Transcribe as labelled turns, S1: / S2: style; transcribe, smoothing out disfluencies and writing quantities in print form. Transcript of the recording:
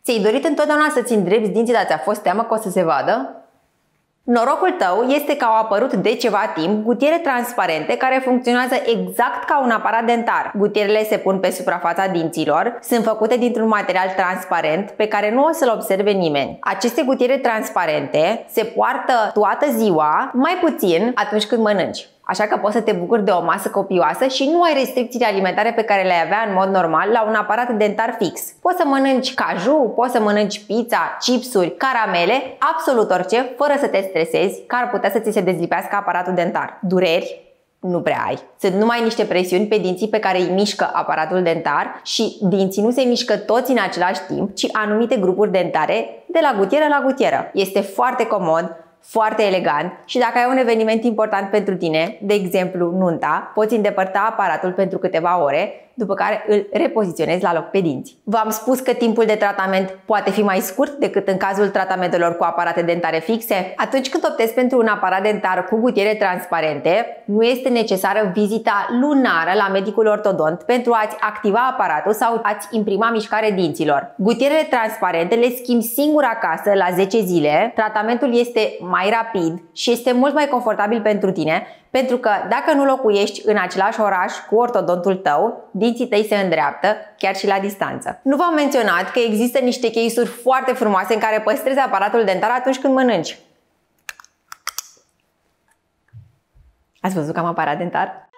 S1: Ți-ai dorit întotdeauna să-ți îndrepți dinții, dar ți-a fost teamă că o să se vadă? Norocul tău este că au apărut de ceva timp gutiere transparente care funcționează exact ca un aparat dentar. Gutierele se pun pe suprafața dinților, sunt făcute dintr-un material transparent pe care nu o să-l observe nimeni. Aceste gutiere transparente se poartă toată ziua, mai puțin atunci când mănânci. Așa că poți să te bucuri de o masă copioasă și nu ai restricțiile alimentare pe care le-ai avea în mod normal la un aparat dentar fix. Poți să mănânci caju, poți să mănânci pizza, chipsuri, caramele, absolut orice, fără să te stresezi că ar putea să ți se dezlipească aparatul dentar. Dureri? Nu prea ai. Sunt numai niște presiuni pe dinții pe care îi mișcă aparatul dentar și dinții nu se mișcă toți în același timp, ci anumite grupuri dentare de la gutieră la gutieră. Este foarte comod, foarte elegant și dacă ai un eveniment important pentru tine, de exemplu nunta, poți îndepărta aparatul pentru câteva ore, după care îl repoziționezi la loc pe dinți. V-am spus că timpul de tratament poate fi mai scurt decât în cazul tratamentelor cu aparate dentare fixe. Atunci când optezi pentru un aparat dentar cu gutiere transparente, nu este necesară vizita lunară la medicul ortodont pentru a-ți activa aparatul sau a-ți imprima mișcare dinților. Gutierele transparente le schimbi singur acasă la 10 zile, tratamentul este mai rapid și este mult mai confortabil pentru tine, pentru că dacă nu locuiești în același oraș cu ortodontul tău, dinții tăi se îndreaptă chiar și la distanță. Nu v-am menționat că există niște case-uri foarte frumoase în care păstrezi aparatul dentar atunci când mănânci. Ați văzut că am aparat dentar?